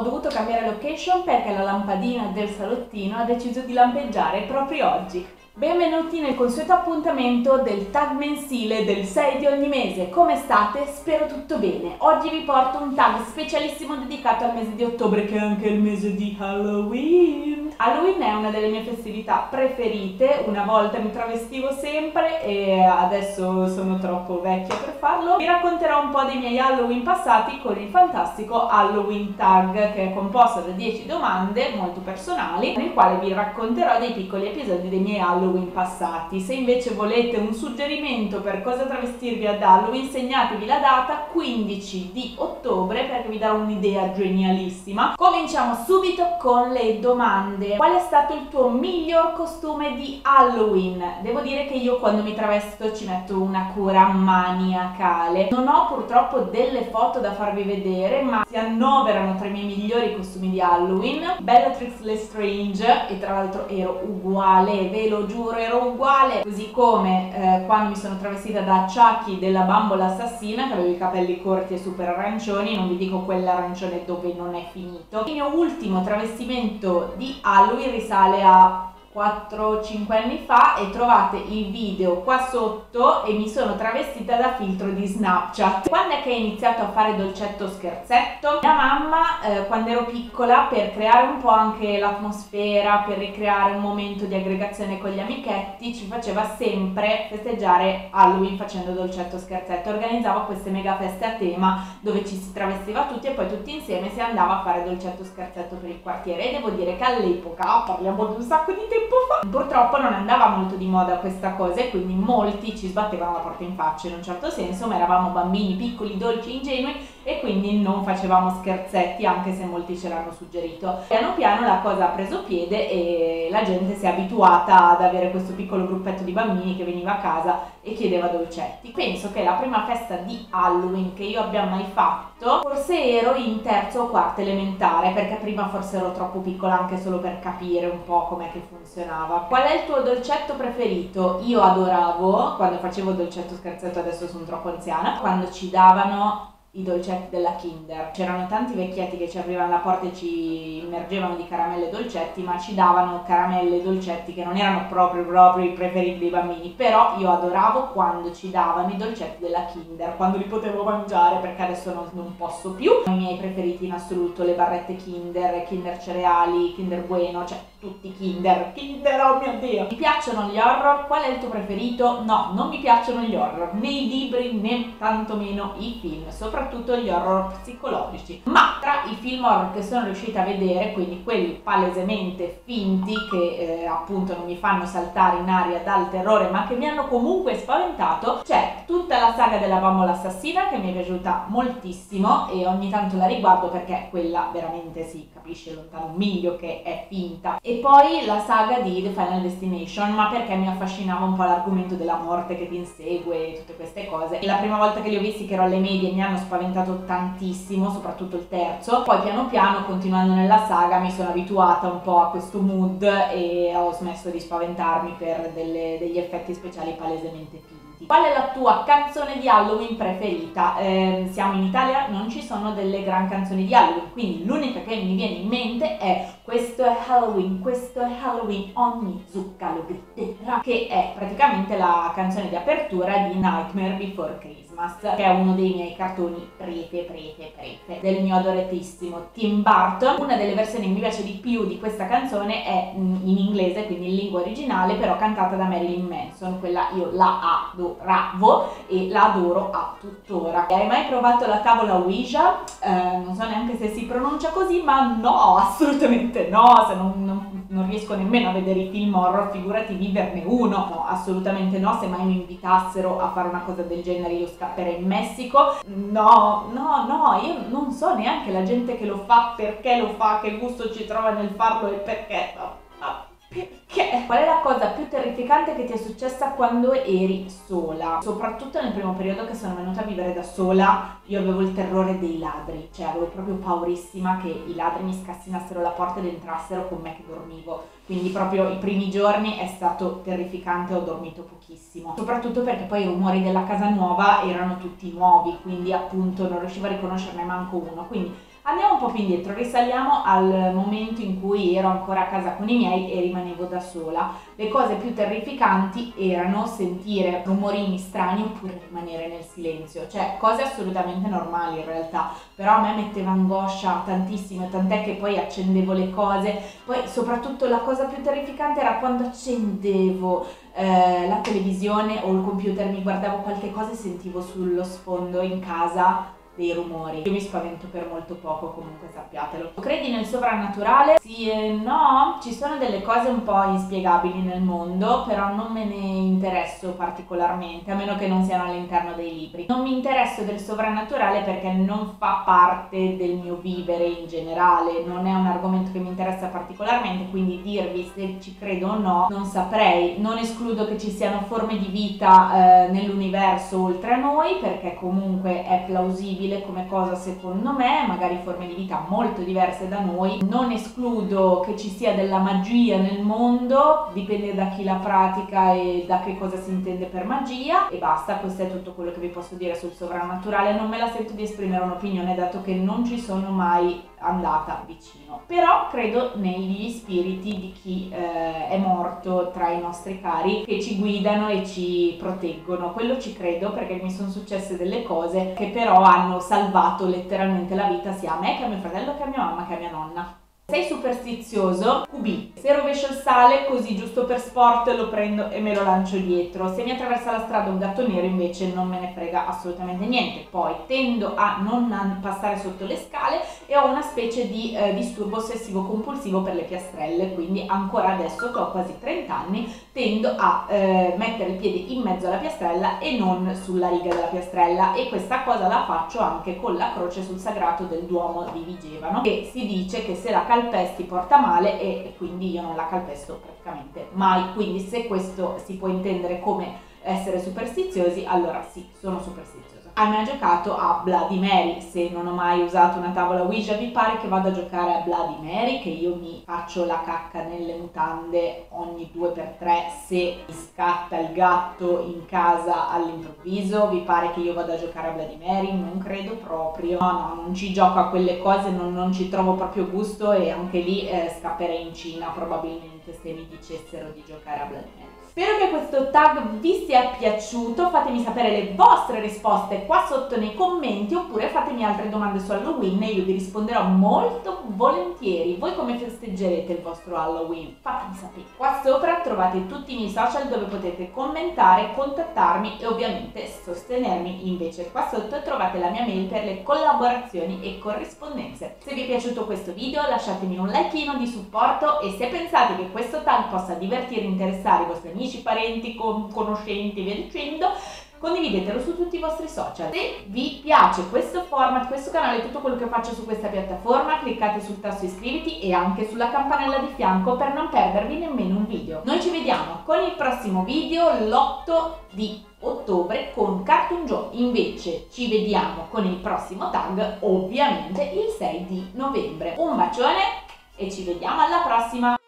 dovuto cambiare location perché la lampadina del salottino ha deciso di lampeggiare proprio oggi. Benvenuti nel consueto appuntamento del tag mensile del 6 di ogni mese. Come state? Spero tutto bene. Oggi vi porto un tag specialissimo dedicato al mese di ottobre, che è anche il mese di Halloween. Halloween è una delle mie festività preferite. Una volta mi travestivo sempre e adesso sono troppo vecchia per farlo. Vi racconterò un po' dei miei Halloween passati con il fantastico Halloween Tag, che è composto da 10 domande molto personali, nel quale vi racconterò dei piccoli episodi dei miei Halloween passati. Se invece volete un suggerimento per cosa travestirvi ad Halloween, segnatevi la data 15 di ottobre perché vi darò un'idea genialissima. Cominciamo subito con le domande. Qual è stato il tuo miglior costume di Halloween? Devo dire che io quando mi travesto ci metto una cura maniacale. Non ho purtroppo delle foto da farvi vedere, ma si annoverano tra i miei migliori costumi di Halloween. Bellatrix Lestrange, e tra l'altro ero uguale, ve lo giuro, ero uguale, così come quando mi sono travestita da Chucky della bambola assassina, che avevo i capelli corti e super arancioni, non vi dico quell'arancione dove non è finito. Il mio ultimo travestimento di Halloween risale a 4-5 anni fa e trovate il video qua sotto, e mi sono travestita da filtro di Snapchat. Quando è che ho iniziato a fare dolcetto scherzetto? Mia mamma quando ero piccola, per creare un po' anche l'atmosfera, per ricreare un momento di aggregazione con gli amichetti, ci faceva sempre festeggiare Halloween facendo dolcetto scherzetto. Organizzava queste mega feste a tema dove ci si travestiva tutti e poi tutti insieme si andava a fare dolcetto scherzetto per il quartiere, e devo dire che all'epoca, parliamo di un sacco di tempo fa, purtroppo non andava molto di moda questa cosa e quindi molti ci sbattevano la porta in faccia in un certo senso, ma eravamo bambini piccoli, dolci, ingenui e quindi non facevamo scherzetti, anche se molti ce l'hanno suggerito. Piano piano la cosa ha preso piede e la gente si è abituata ad avere questo piccolo gruppetto di bambini che veniva a casa e chiedeva dolcetti. Penso che la prima festa di Halloween che io abbia mai fatto, forse ero in terzo o quarto elementare, perché prima forse ero troppo piccola anche solo per capire un po' com'è che funzionava. Qual è il tuo dolcetto preferito? Io adoravo, quando facevo dolcetto scherzetto, adesso sono troppo anziana, quando ci davano i dolcetti della Kinder. C'erano tanti vecchietti che ci aprivano la porta e ci immergevano di caramelle e dolcetti, ma ci davano caramelle e dolcetti che non erano proprio i preferiti dei bambini, però io adoravo quando ci davano i dolcetti della Kinder, quando li potevo mangiare, perché adesso non posso più. I miei preferiti in assoluto, le barrette Kinder, Kinder cereali, Kinder Bueno, cioè tutti Kinder, oh mio Dio! Mi piacciono gli horror? Qual è il tuo preferito? No, non mi piacciono gli horror, né i libri né tantomeno i film, soprattutto gli horror psicologici. Ma tra i film horror che sono riuscita a vedere, quindi quelli palesemente finti, che appunto non mi fanno saltare in aria dal terrore ma che mi hanno comunque spaventato, c'è tutta la saga della bambola assassina, che mi è piaciuta moltissimo e ogni tanto la riguardo perché quella veramente si capisce lontano un miglio che è finta. E poi la saga di The Final Destination, ma perché mi affascinava un po' l'argomento della morte che ti insegue e tutte queste cose. E la prima volta che li ho visti, che ero alle medie, mi hanno spaventato tantissimo, soprattutto il terzo. Poi piano piano, continuando nella saga, mi sono abituata un po' a questo mood e ho smesso di spaventarmi per degli effetti speciali palesemente finti. Qual è la tua canzone di Halloween preferita? Siamo in Italia, non ci sono delle gran canzoni di Halloween, quindi l'unica che mi viene in mente è questo è Halloween, ogni zucca lo griderà, che è praticamente la canzone di apertura di Nightmare Before Christmas, che è uno dei miei cartoni prefe del mio adoratissimo Tim Burton. Una delle versioni che mi piace di più di questa canzone è in inglese, quindi in lingua originale, però cantata da Marilyn Manson. Quella io la adoravo e la adoro a tuttora. Hai mai provato la tavola Ouija? Non so neanche se si pronuncia così, ma no, assolutamente no, se non riesco nemmeno a vedere i film horror, figurati viverne uno. No, assolutamente no, se mai mi invitassero a fare una cosa del genere io scapperei in Messico. No, io non so neanche la gente che lo fa, perché lo fa, che gusto ci trova nel farlo e perché. Perché? Qual è la cosa più terrificante che ti è successa quando eri sola? Soprattutto nel primo periodo che sono venuta a vivere da sola, io avevo il terrore dei ladri, cioè avevo proprio paurissima che i ladri mi scassinassero la porta ed entrassero con me che dormivo. Quindi proprio i primi giorni è stato terrificante, ho dormito pochissimo. Soprattutto perché poi i rumori della casa nuova erano tutti nuovi, quindi appunto non riuscivo a riconoscerne manco uno. Quindi Andiamo un po' più indietro, risaliamo al momento in cui ero ancora a casa con i miei e rimanevo da sola. Le cose più terrificanti erano sentire rumorini strani oppure rimanere nel silenzio, cioè cose assolutamente normali in realtà, però a me metteva angoscia tantissimo, tant'è che poi accendevo le cose. Poi soprattutto la cosa più terrificante era quando accendevo la televisione o il computer, mi guardavo qualche cosa e sentivo sullo sfondo in casa dei rumori. Io mi spavento per molto poco, comunque sappiatelo. Credi nel sovrannaturale? Sì e no, ci sono delle cose un po' inspiegabili nel mondo, però non me ne interesso particolarmente, a meno che non siano all'interno dei libri. Non mi interesso del sovrannaturale perché non fa parte del mio vivere in generale, non è un argomento che mi interessa particolarmente, quindi dirvi se ci credo o no non saprei. Non escludo che ci siano forme di vita nell'universo oltre a noi, perché comunque è plausibile come cosa secondo me, magari forme di vita molto diverse da noi. Non escludo che ci sia della magia nel mondo, dipende da chi la pratica e da che cosa si intende per magia, e basta. Questo è tutto quello che vi posso dire sul sovrannaturale. Non me la sento di esprimere un'opinione dato che non ci sono mai andata vicino, però credo negli spiriti di chi è morto tra i nostri cari, che ci guidano e ci proteggono. Quello ci credo, perché mi sono successe delle cose che però hanno salvato letteralmente la vita sia a me che a mio fratello, che a mia mamma, che a mia nonna. Sei superstizioso? QB. Se rovescio il sale così giusto per sport lo prendo e me lo lancio dietro. Se mi attraversa la strada un gatto nero invece non me ne frega assolutamente niente. Poi tendo a non passare sotto le scale e ho una specie di disturbo ossessivo compulsivo per le piastrelle, quindi ancora adesso che ho quasi 30 anni tendo a mettere il piede in mezzo alla piastrella e non sulla riga della piastrella, e questa cosa la faccio anche con la croce sul sagrato del Duomo di Vigevano, che si dice che se la calpesti porta male, e quindi io non la calpesto praticamente mai. Quindi se questo si può intendere come essere superstiziosi, allora sì, sono superstiziosa. Hai mai giocato a Bloody Mary? Se non ho mai usato una tavola Ouija, vi pare che vado a giocare a Bloody Mary, che io mi faccio la cacca nelle mutande ogni 2x3 se mi scatta il gatto in casa all'improvviso? Vi pare che io vado a giocare a Bloody Mary? Non credo proprio. No, non ci gioco a quelle cose, non ci trovo proprio gusto, e anche lì scapperei in Cina probabilmente se mi dicessero di giocare a Bloody Mary. Spero che questo tag vi sia piaciuto, fatemi sapere le vostre risposte qua sotto nei commenti, oppure fatemi altre domande su Halloween e io vi risponderò molto volentieri. Voi come festeggerete il vostro Halloween? Fatemi sapere. Qua sopra trovate tutti i miei social dove potete commentare, contattarmi e ovviamente sostenermi. Invece qua sotto trovate la mia mail per le collaborazioni e corrispondenze. Se vi è piaciuto questo video lasciatemi un likeino di supporto, e se pensate che questo tag possa divertire e interessare i vostri amici, parenti, conoscenti e via dicendo, condividetelo su tutti i vostri social. Se vi piace questo format, questo canale, tutto quello che faccio su questa piattaforma, cliccate sul tasto iscriviti e anche sulla campanella di fianco per non perdervi nemmeno un video. Noi ci vediamo con il prossimo video l'8 di ottobre con Cartoon Joe. Invece ci vediamo con il prossimo tag ovviamente il 6 di novembre. Un bacione e ci vediamo alla prossima!